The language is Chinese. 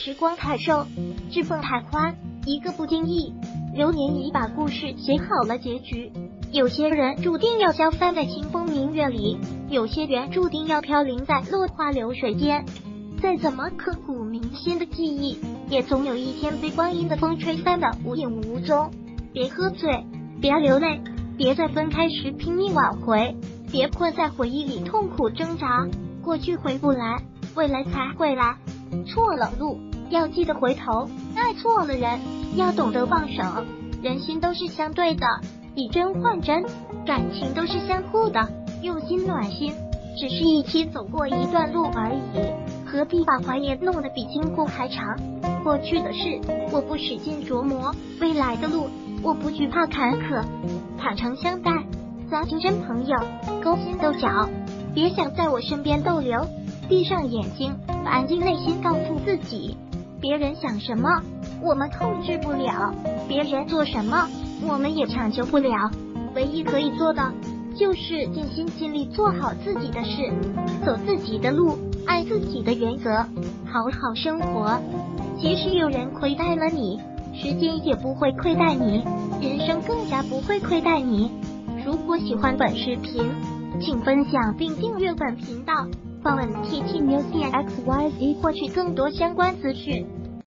时光太瘦，指缝太宽，一个不经意，流年已把故事写好了结局。有些人注定要消散在清风明月里，有些人注定要飘零在落花流水间。再怎么刻骨铭心的记忆，也总有一天被光阴的风吹散的无影无踪。别喝醉，别流泪，别在分开时拼命挽回，别困在回忆里痛苦挣扎。过去回不来，未来才会来。错了路，要记得回头；爱错了人，要懂得放手。人心都是相对的，以真换真，感情都是相互的，用心暖心，只是一起走过一段路而已，何必把怀念弄得比经过还长？过去的事，我不使劲琢磨；未来的路，我不惧怕坎坷。坦诚相待，咱情真朋友，勾心斗角，别想在我身边逗留。闭上眼睛，安静内心告诉自己，别人想什么，我们控制不了；别人做什么，我们也强求不了。唯一可以做的，就是尽心尽力做好自己的事，走自己的路，爱自己的原则，好好生活。即使有人亏待了你，时间也不会亏待你，人生更加不会亏待你。如果喜欢本视频，请分享并订阅本频道，访问 TT Music XYZ 获取更多相关资讯。